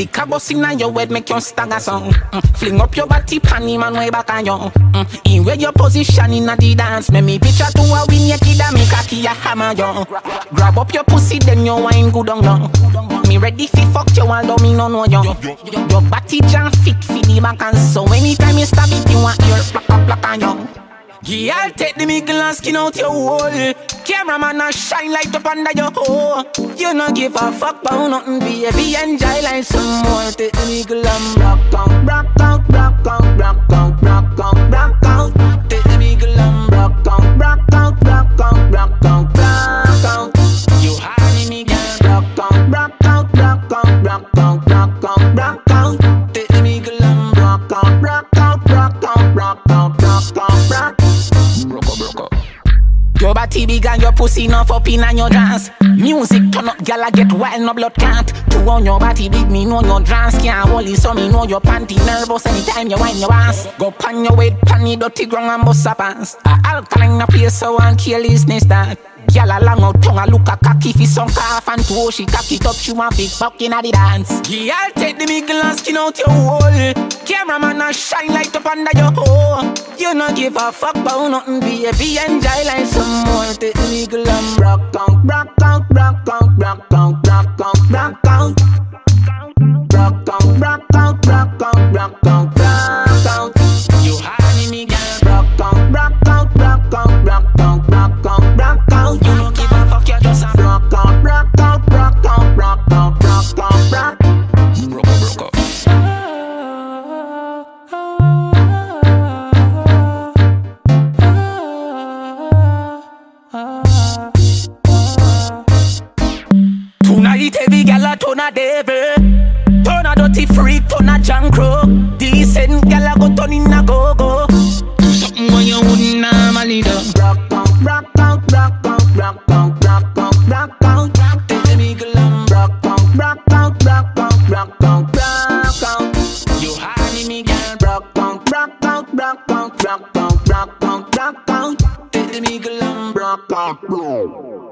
Liquor bust inna your head make you stagger song. Fling up your body panty man way back on you. In where your position inna the dance. Make me picture to a win your kid and me cocky a hammer you. Grab up your pussy then you wine good on you. Me ready fi fuck you although me no know you. Your body jam fit fi the back and so anytime you stab it you want your plak on you. Yeah, I'll take the middle and skin out your hole. Cameraman a shine light up under your hole. You no give a fuck about nothing, baby. Enjoy life some more. Take the middle and rock out, rock out, rock out, rock out, rock out, rock out. Take the middle and rock out, rock out, rock out, rock out, rock out. You honey me girl, rock out, rock out, rock out, rock out, rock out, rock out. Take the middle and rock out, rock out, rock out, rock out, rock out, rock out. Your body big and your pussy enough up in your dance. Music turn up, gyal I get wild, no blood clot. To on your body big, me know your dance. Can't hold it, so me know your panty nervous anytime you wind your ass. Go pan your weight, pan the dirty ground and bust a pants. Alkaline a place so and kill his nest that. Gyal a long out tongue a look a cocky fi sunk off and to she cock it up, she want big buck inna the dance. Gyal take the middle and skin out your hole. Cameraman a shine light up under your hole. You no give a fuck about nothing, baby. Enjoy life some more. Take the middle and rock out, rock out, rock out, rock out, rock out, rock out, rock out, rock out, rock out, rock out, rock out. You honey me girl, rock out, rock out, rock out, rock out, rock out, rock out. You no give a fuck, you just a rock out, rock out, rock out, rock out, rock out, rock. Rock out. Tonight every gal a turn a devil, turn a dirty freak, turn a junk crow. Decent gal a go turn in a go-go. Do something when you wouldn't normally do. Rock out, rock out, rock out, rock out, rock out, rock out. Take the middle and rock out, rock out, rock out, rock out, rock out. You honey me girl, rock out, rock out, rock out, rock out, rock out, rock out. Take the middle and rock out.